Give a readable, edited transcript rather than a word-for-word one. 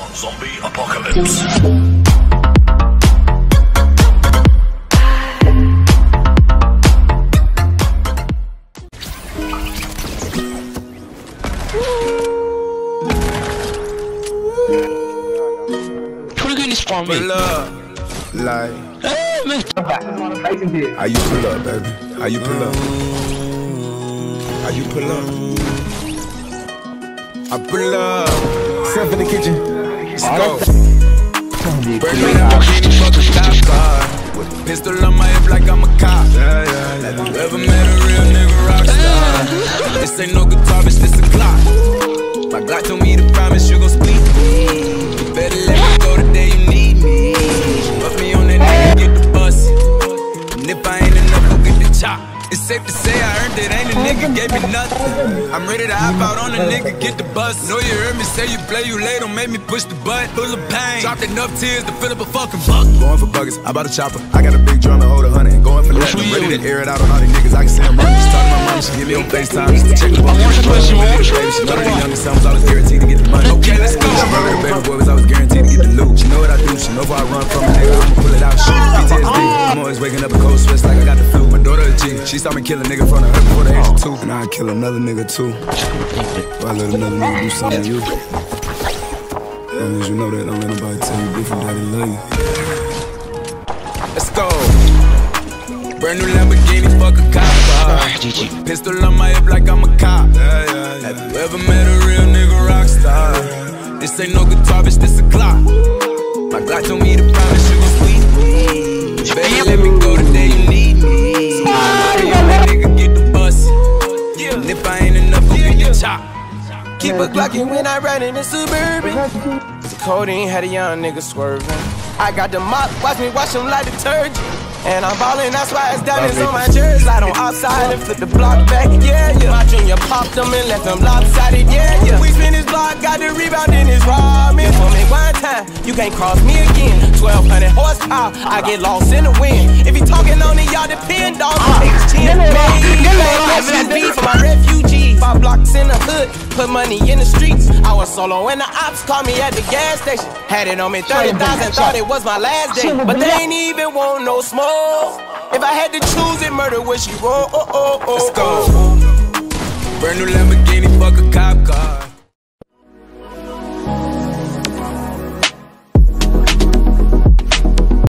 Zombie Apocalypse. Pull up, like. How you pull up, baby? How you pull up? How you pull up? I pull up. Step in the kitchen. Let's go. Burn me up, fuck a cop car. With a pistol on my hip like I'm a cop. Have you ever met a real nigga rock star? This ain't no guitar, bitch, this a clock. My Glock told me to promise you gon' split me. You better let me go the day you need me. Put me on that nigga, get the bus. And if I ain't enough, go get the chop. It's safe to say I earned it, ain't a nigga gave me nothing. I'm ready to hop out on a nigga, get the bus. Know you heard me say you play, you late, don't make me push the button. Full of pain, dropped enough tears to fill up a fucking bucket. Going for buggers, I bought a chopper. I got a big drum to hold 100. Going for that, I'm ready to air it out on all these niggas. I can see them running. Just talking to my mom, she give me on FaceTime. Just to check the ball, baby. She know that the youngest son was always guaranteed to get the money. Okay, let's go. She know that her baby boy was always guaranteed to get the loot. She know what I do, she know if I run from a nigga, I'ma pull it out. Shit, PTSD, I'm always waking up a cold sweats like I got the flu. My daughter a G, she saw me kill a nigga from her before the age of 2. And I'd kill another nigga too. If I let another nigga do something to you. As long as you know that, don't let nobody tell you different that they love you. Let's go. Brand new Lamborghini, fuck a cop car. Pistol on my hip like I'm a cop. Have you ever met a real nigga rock star? This ain't no guitar, bitch, this a clock. My Glock told me to promise you gon' squeeze me. Baby, let me go the day you need me. Nigga get the bus. And if I ain't enough, go get the chop. Keep a Glockin' when I ride in the Suburban. The codeine had a young nigga swerving. I got the mop, watch me wash him like detergent. And I'm ballin', that's why it's diamonds on my jersey. Slide on outside and flip the block back, yeah, yeah. My junior popped them and left them lopsided, yeah, yeah. We spin his block, got the rebound in his ramen. For me one time, you can't cross me again. 1200 horsepower, I get lost in the wind. If he talking on it, y'all depend on H10. SUV for my refugees. 5 blocks in the hood, put money in the streets. I was solo when the ops called me at the gas station. Had it on me 30,000, thought it was my last day. But they ain't even want no smoke. If I had to choose it, murder would she roll? Let's go. Brand new Lamborghini, fuck a cop car.